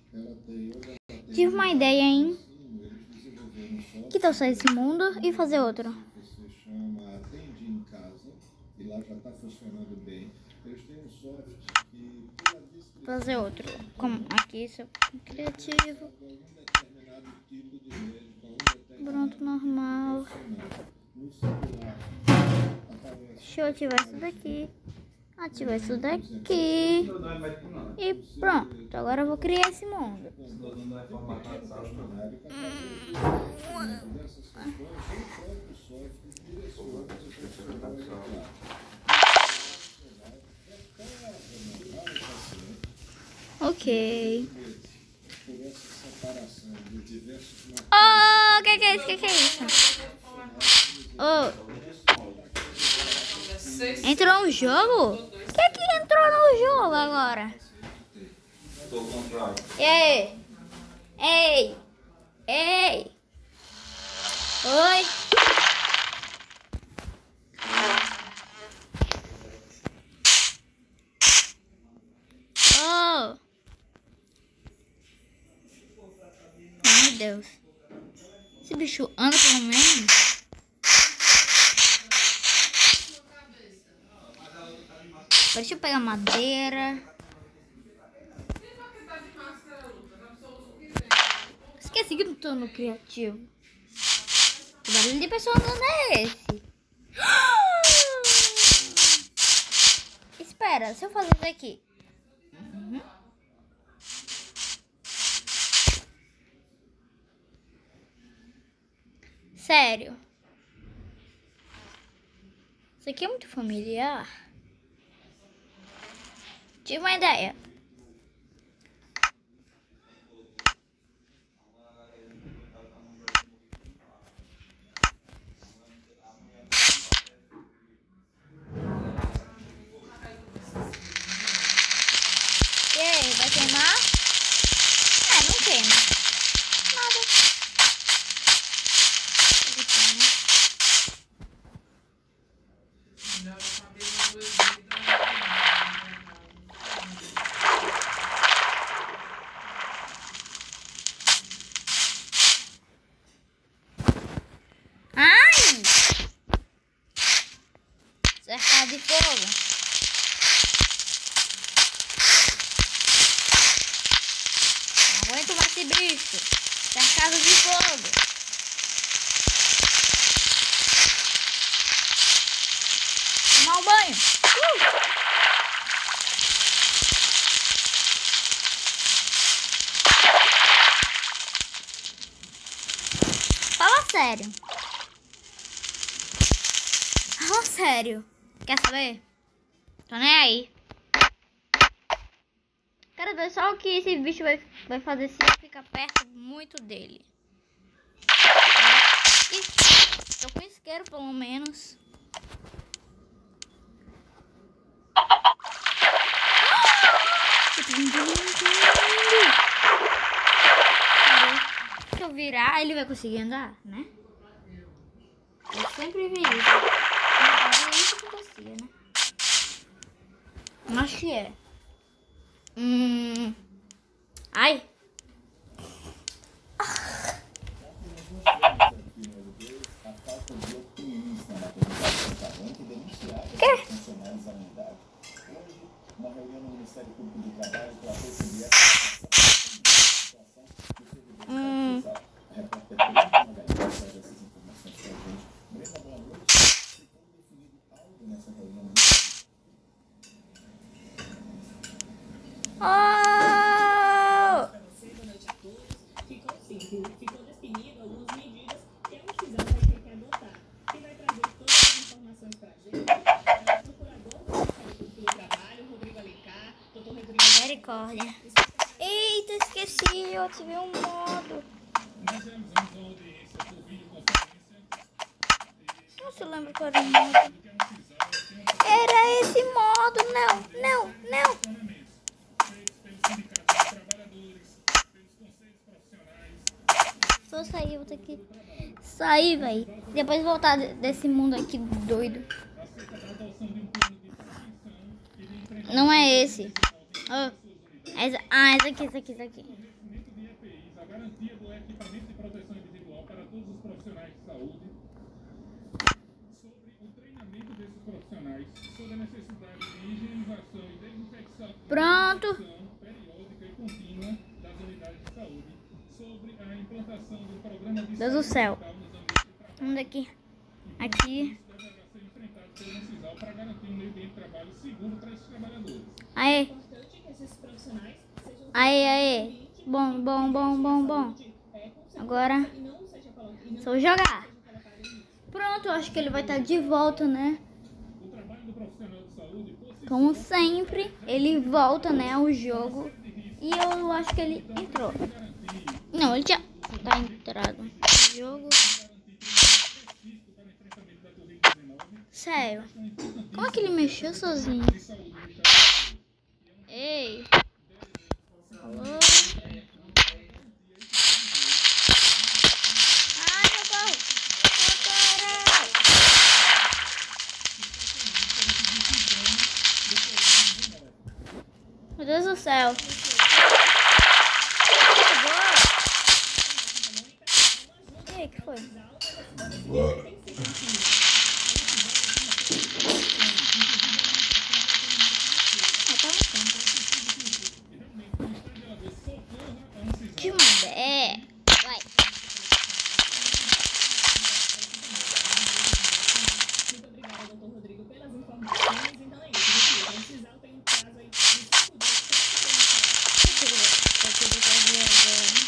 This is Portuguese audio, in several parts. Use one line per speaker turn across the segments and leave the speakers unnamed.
Tive uma ideia, hein? Que tal sair desse mundo e fazer outro? Fazer outro. Como aqui, isso é criativo. Pronto, normal. Deixa eu ativar isso daqui. Ativar isso daqui. E pronto. Agora eu vou criar esse mundo. Ok. Oh, que é isso? Que é isso? Oh. Entrou no jogo? O que entrou no jogo agora? Ei! Ei! Ei! Oi! Oh! Meu Deus! Esse bicho anda pelo menos? Deixa eu pegar madeira. Esqueci que eu não tô no criativo. Que barulho de pessoa andando é esse? Espera, se eu fazer isso aqui. Sério. Isso aqui é muito familiar. Tive uma ideia. E aí, vai queimar? Não queima. Nada. Ai! Cercado de fogo. Não aguento mais esse bicho. Cercado de fogo. Tomar um banho. Fala sério. Fala sério. Quer saber? Tô nem aí. Quero ver só o que esse bicho vai fazer se eu ficar perto muito dele. E tô com isqueiro, pelo menos. Se eu virar, ele vai conseguir andar, né? Eu sempre vi isso. Isso que acontecia, né? Acho que é. Ai. Que? Oh!
Ficou definido algumas medidas que a decisão vai ter que adotar. Quem vai trazer todas as informações para a gente é o procurador do Ministério Público do Trabalho, Rodrigo Alencar, doutor Rodrigo.
Misericórdia. Eita, esqueci, eu ativei um modo. Não se lembra qual era o modo. Era esse modo, não. Vou sair, vou ter que sair, velho. Depois voltar desse mundo aqui doido. Não é esse. Oh. Esse aqui.
garantia do equipamento de proteção individual para todos os profissionais de saúde, sobre o treinamento desses profissionais, sobre a necessidade de higienização e desinfecção
Pronto.
periódica e contínua das unidades de saúde, sobre a implantação do programa de
Deus do
saúde
céu.
mental nos ambientes de trabalho.
Vamos daqui. Aqui.
Deverá ser enfrentado pelo Cisal para garantir um meio ambiente de trabalho seguro para esses trabalhadores.
Aê.
É importante que esses profissionais sejam
Aê. Bom, bom, bom, bom, bom. Agora,
e não seja colocado e não
só jogar.
sejam colocados nisso.
Pronto, eu acho que ele vai estar de volta, né?
O trabalho do profissional de saúde, por si
Como sempre, ele volta, né, ao jogo. E eu acho que ele entrou. Não, ele já tá entrado no jogo. Sério. Como é que ele mexeu sozinho? Ei. Alô? Ai, meu Deus. Meu Deus do céu. E aí, que foi? Que manda? É. Vai.
Muito obrigada, doutor Rodrigo, pelas informações. Então é isso, gente. O Cisal tem um prazo aí de 5 dias.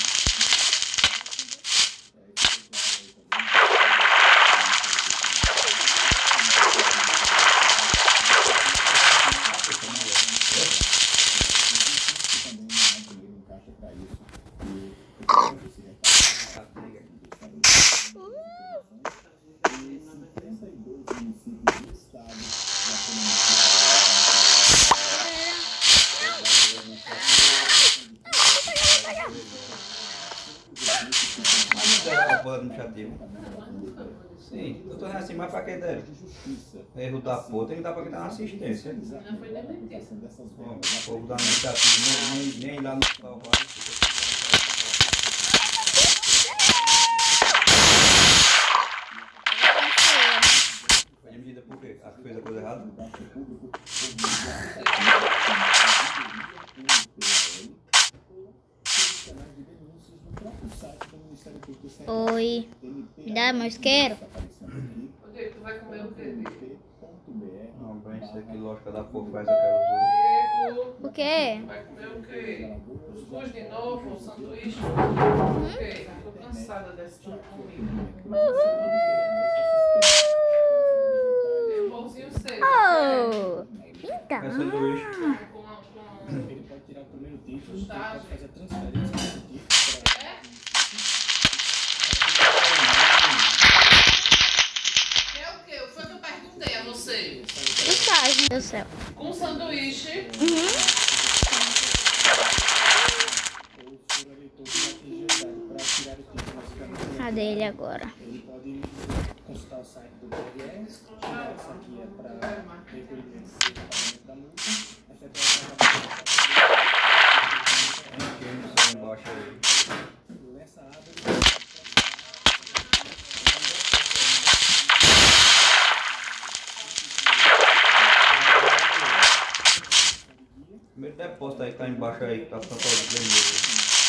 Sim, eu tô assim, mas pra que deve? Erro da porra, tem que dar pra quem tá na assistência. Bom, o povo da iniciativa nem lá no Calvário. Foi de medida por quê? Acho que fez a coisa errada?
Oi. Me dá meu isqueiro?
Tu vai comer o quê?
Não, bem, isso aqui, lógica da porra, faz aquela
Diego,
O quê?
vai comer o quê? Cuscuz de novo? Sanduíche? O quê? Tô cansada dessa comida. Tem um pãozinho seco.
Oh.
É
Então.
sanduíche.
Com mostagem. É o quê? Foi o que eu perguntei a você.
Mensagem. Meu Deus do céu.
Com sanduíche.
Cadê ele agora?
Ele pode consultar o site do PRS, tirar isso aqui é para recolhimento do pagamento da multa, efetuar
Embaixo aí.
nessa aba.
Primeiro depósito aí que tá embaixo aí, que tá ficando todo vermelho.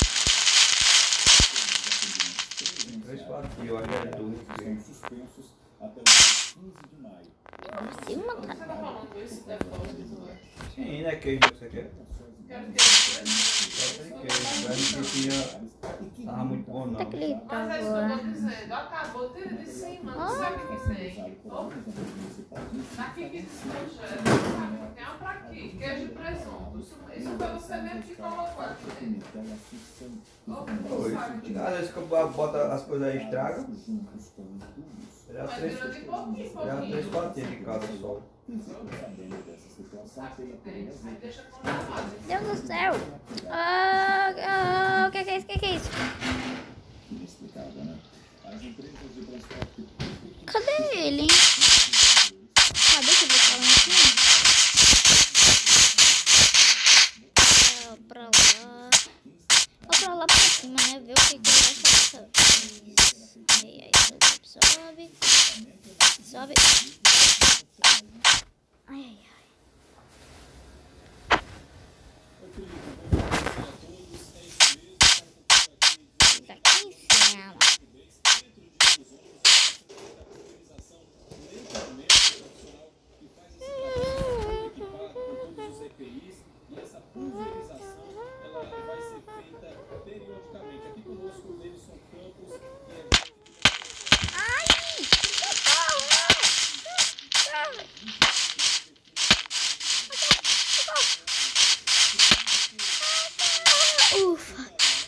3 fatias, eu acho que é tudo.
Suspensos até o dia 15 de maio.
Em cima,
Você tá falando esse depósito?
Sim, né? Queijo que você quer?
Quero que
Só tem queijo. Mas não tinha. Tava muito bom não.
tá que ele tá
Mas é isso que eu
agora?
tô dizendo. Acabou, tira de cima. Não sabe o que tem. Daqui que desconjela. Tem uma pra aqui. Queijo e presunto. Isso foi você mesmo que colocou aqui dentro.
Oi. Às vezes que eu boto as coisas aí estraga. Já
Mas
três,
tira de pouquinho em
já
pouquinho.
3 fatias de cada só.
Sabe o que tem? Aí deixa congelado.
Deus do céu. O que é isso? O que é isso? Cadê ele, hein? Cadê que ele tá lá em cima? Pra lá. Pra lá. lá pra cima, né? Ver o que ele vai fazer. Aí, sobe. Sobe. Ai, ai, ai. Fica aqui em cima.
E essa pulverização ela vai ser feita periodicamente. Aqui conosco o Davidson Campos
Ai! Ufa!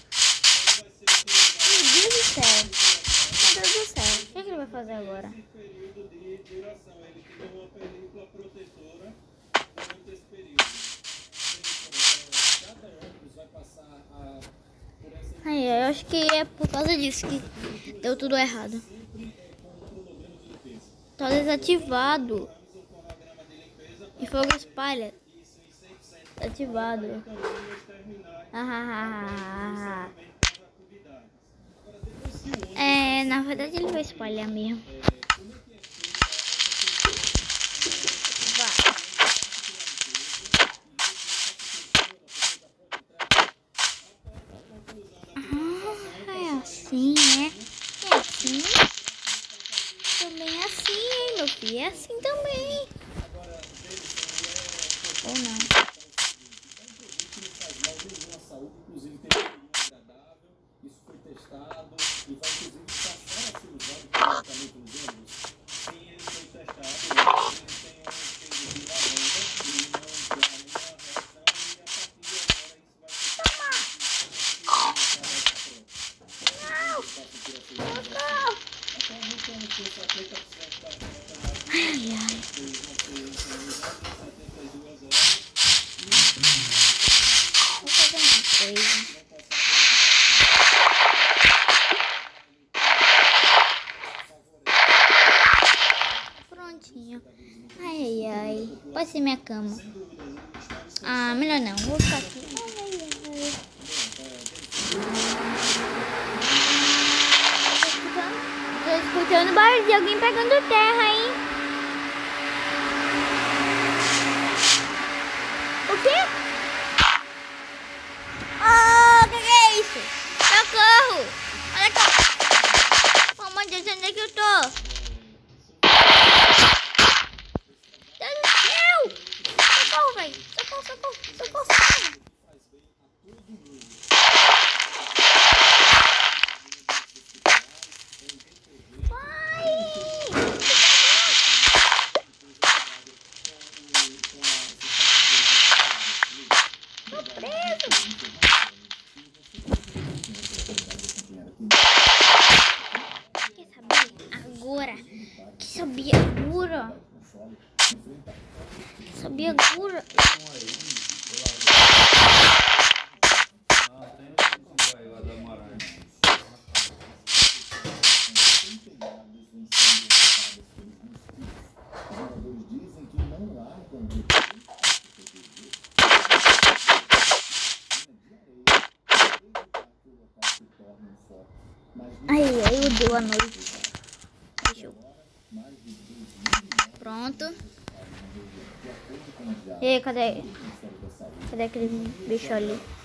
Meu Deus do céu! Meu Deus do céu! O que ele vai fazer agora?
esse período de duração. Ele tem uma película protetora durante esse período. Cada ônibus vai passar por essa
Ai, eu acho que é por causa disso que deu tudo errado. Tá desativado. E fogo espalha. Ativado. É, na verdade ele vai espalhar mesmo. Vai. É assim, né? É assim. Também é assim, hein, meu filho? É assim também. Ou não?
saúde, inclusive tem um agradável, isso foi testado e vai inclusive passar a ser usado periodicamente nos ônibus. Sim, ele foi testado, ele tem um cheiro de lavanda, ele não gera nenhuma reação e a partir de agora isso vai ser atualmente vamos ter 70% da frota.
Ai, ai. Vou fazer uma coisa. Prontinho. Ai, ai, ai. Pode ser minha cama. Ah, melhor não. Vou ficar aqui. Ai, ai, ai. Tô escutando barulho de alguém pegando terra, hein? O quê? Oh, que é isso? Socorro! Olha aqui. Oh, meu Deus, onde é que eu tô? Deus do céu! Socorro, velho! Socorro, socorro, socorro, socorro! Tô preso! Quer saber agora? Quer saber agora? Sabia agora?
Dizem que não largam de
Ai, ai, deu a noite. Deixa eu... Pronto. E aí, cadê? Cadê aquele bicho ali?